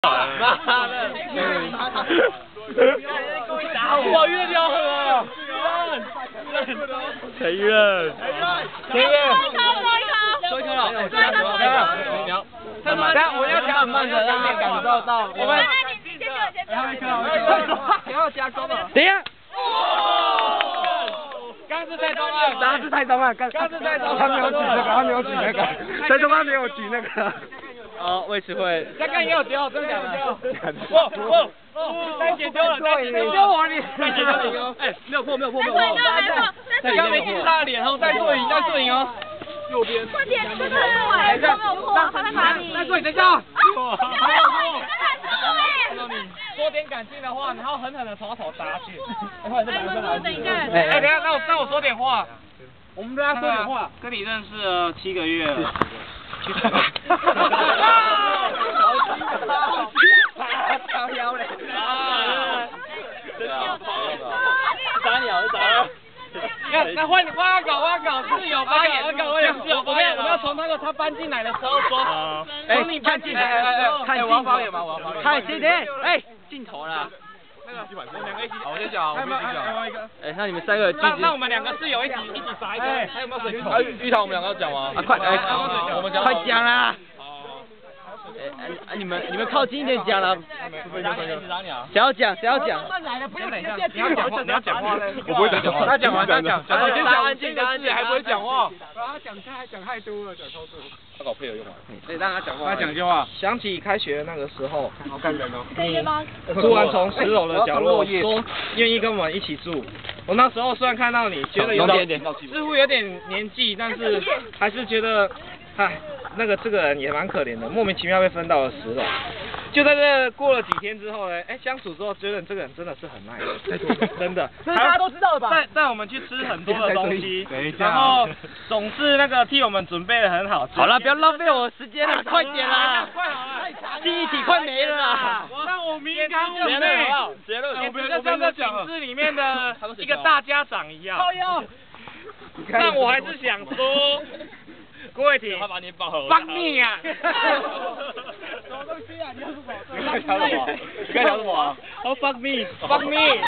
妈的！故意打我！我越掉了！陈玉任，陈玉任，说一颗了，没有。等下我要讲很慢的，让你感受到。我们不要加工了。等一下。刚是太中了，刚是太中了，刚是太中了。他没有举那个，他没有举那个，太中他没有举那个。哦，魏词汇。刚刚也有丢，真的假的？再解丢了，再解丢我你！再解丢你哦！哎，没有破，没有破，没有破。再刚没进他的脸哦，再做影，再做影哦。右边。快点，快点，快点！没有破，他在哪里？再做影，等一下。还有破。多点感性的话，然后狠狠的从他头打下去。等一下。哎，等一下，那我说点话。我们跟他说点话。跟你认识了7个月了。超妖嘞！打鸟，打鸟。那换阿搞室友发言，阿搞我们要从他搬进来的时候说，从你搬进来的时候，看我要发言吗？我要发言。看今天，哎，镜头啦。我们2个一起。好，我先讲，我先讲。哎，那你们3个，那我们2个室友一起撒一个。还有没有水球？玉堂我们2个要讲吗？啊，快，我们讲。快讲啦！你们靠近一点讲了。谁要讲？谁要讲？不用等一下，你要讲话，你要讲话。我不会讲话。他讲完，他讲。先讲安静的事，还不会讲话。他讲太多了，讲超多。他搞配合用完。对，让他讲话。他讲句话。想起开学的那个时候，好感人哦。你突然从10楼的角落说愿意跟我们一起住。我那时候虽然看到你，觉得似乎有点年纪，但是还是觉得，唉。这个人也蛮可怜的，莫名其妙被分到了10楼。就在这过了几天之后呢，相处之后觉得这个人真的是很 nice， 真的。这大家都知道了吧？带我们去吃很多的东西，然后总是替我们准备的很好。好了，不要浪费我的时间了，快点啦！快好了，记忆体快没了啦！让我敏感我妹，结论，我们就像在寝室里面的一个大家长一样。但我还是想说。郭伟霆，他把你绑好。帮你啊！什么东西啊？你要什么？你该讲什么？你该讲什么？哦 ，fuck me，fuck me。